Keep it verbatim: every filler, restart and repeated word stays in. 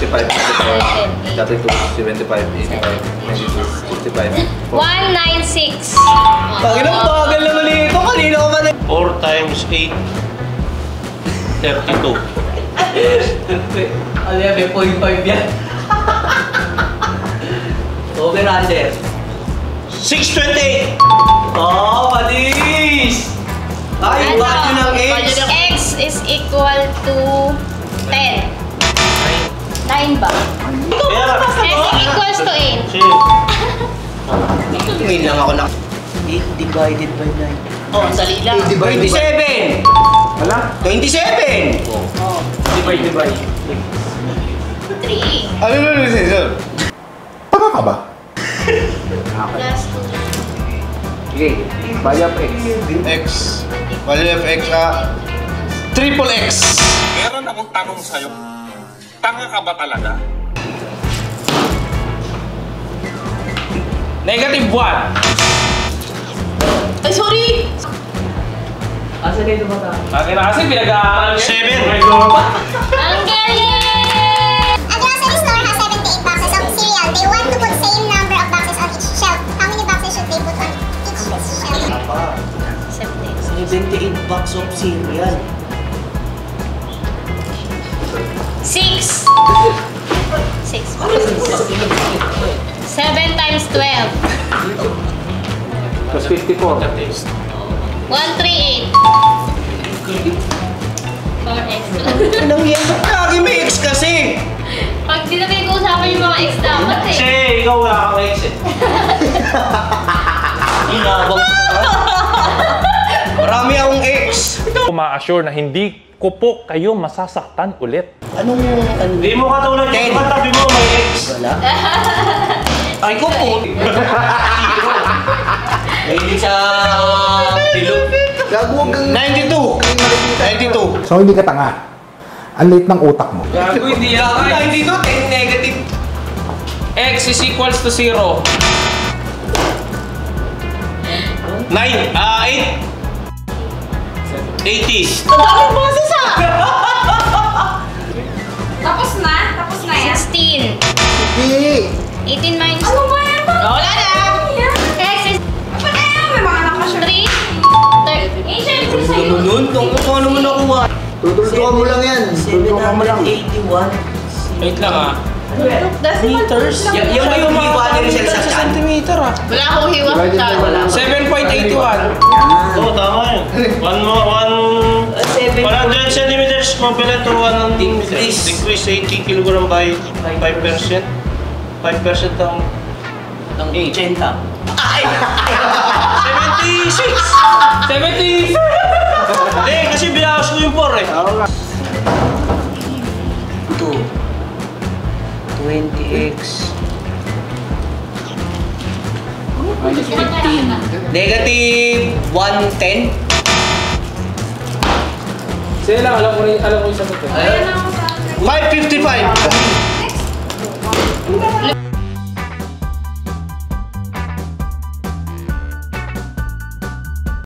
sixty-five, sixty-four, thirty-two, seventy-five, eighty-five, ninety-two, sixty-five. one ninety-six. Pagin ang bagal naman ito. Kanina ko man. four times eight. thirty-two. Ano yan? May point five yan. Over under. six twenty-eight. Oh, padis! Ay, value ng X. X is equal to ten. nine ba? X equals to eight. Ngayon lang ako na. eight divided by nine. Oh, dali lang. twenty-seven! Wala? twenty-seven! Oh. Divide, divide. three. Ano na rin sir? Paka ka ba? Plus two. Okay, value of X. X. Value of X, ah. Triple X. Meron akong tanong sa'yo. Tanga ka ba talaga? Negative one. Ay, sorry! Asa dito ba ta? Akin na kasi pinag-aaral niya. seven. Ang galing! A grocery store has seventy-eight boxes of cereal. They want to put same number of boxes on each shelf. How many boxes should they put on each shelf? seventy-eight box of cereal. Six. Six. Seven times twelve. Plus fifty-four. One three eight. Four X. Anong yan? Lagi may X kasi! Pag di na pinag-uusapan yung mga X dapat eh. Kasi ikaw wala kang X eh. Inabang ko naman. Marami akong X. Ma-assure na hindi ko po kayo masasaktan ulit. Anong ano? Hindi mo katulad yung katabi mo may X. Wala. Ay ko po. Mahilig sa bilog. ninety-two. ninety-two. So hindi ka tanga. Ang late ng utak mo. Gago, hindi yan. ninety-two, ten negative. X is equals to zero. nine. Ah, eight. eighty. Ang boses ah! Tapos na? Tapos na yan? sixteen. Hindi. eighteen minus... Ano ba yan? Wala na! X is... Ano ba yan? May mga nakasya. three. Eh, syempre sa'yo. Nun, kung ano mo nakuha. Tutulungan mo lang yan. Tutulungan mo lang. seven eighty-one. Wait lang ah. Meters? Y- yung ba yung hiwa ni Rizal sa chan? Centimeter ah. Wala akong hiwa sa... seven point eight one. Oo, tama yun. One more, one... one hundred centimeters compared to one Decrease. decrease eighty kilogram by five percent. five percent ang... Ang eighty. Ay! seventy-six! seventy! Hindi, kasi binawas ko yung four eh. two. twenty x. Negative one ten. Sige lang, alam ko rin, alam ko yung sagot eh. five fifty-five.